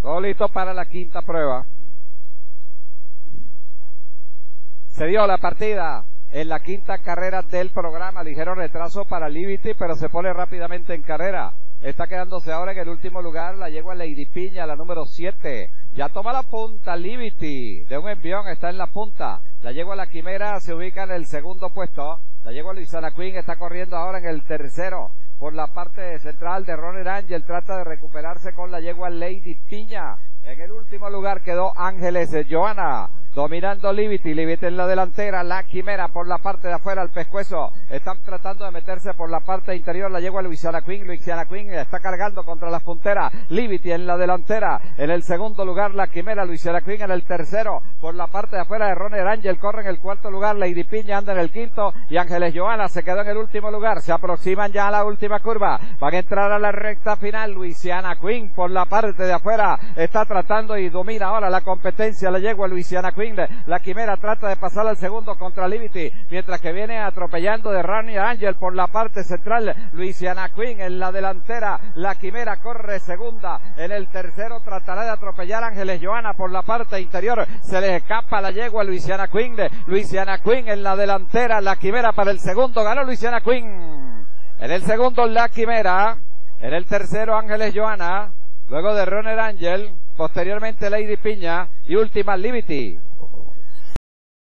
Todo listo para la quinta prueba. Se dio la partida en la quinta carrera del programa. Ligero retraso para Liberty, pero se pone rápidamente en carrera. Está quedándose ahora en el último lugar la yegua Lady Piña, la número 7. Ya toma la punta Liberty de un envión, está en la punta. La yegua La Quimera se ubica en el segundo puesto. La yegua Louisiana Queen está corriendo ahora en el tercero. Por la parte central de Runner Angel trata de recuperarse con la yegua Lady Piña. En el último lugar quedó Ángeles Joana, dominando Liberty en la delantera. La Quimera por la parte de afuera, al pescuezo. Están tratando de meterse por la parte interior la yegua Louisiana Queen. Louisiana Queen está cargando contra las punteras. Liberty en la delantera. En el segundo lugar La Quimera, Louisiana Queen en el tercero. Por la parte de afuera de Runner Angel corre en el cuarto lugar. Lady Piña anda en el quinto. Y Ángeles Joana se quedó en el último lugar. Se aproximan ya a la última curva. Van a entrar a la recta final. Louisiana Queen por la parte de afuera. Está tratando y domina ahora la competencia la yegua Louisiana Queen. La Quimera trata de pasar al segundo contra Liberty, mientras que viene atropellando de Runner Angel por la parte central. Louisiana Queen en la delantera. La Quimera corre segunda. En el tercero tratará de atropellar a Ángeles Joana por la parte interior. Se le escapa la yegua Louisiana Queen. Louisiana Queen en la delantera. La Quimera para el segundo. Ganó Louisiana Queen. En el segundo La Quimera. En el tercero Ángeles Joana. Luego de Runner Angel. Posteriormente Lady Piña. Y última Liberty.